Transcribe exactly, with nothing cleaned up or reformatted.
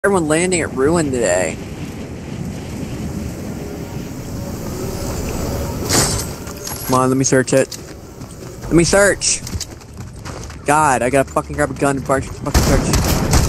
Everyone landing at Ruin today. Come on, let me search it. Let me search! God, I gotta fucking grab a gun and fucking search.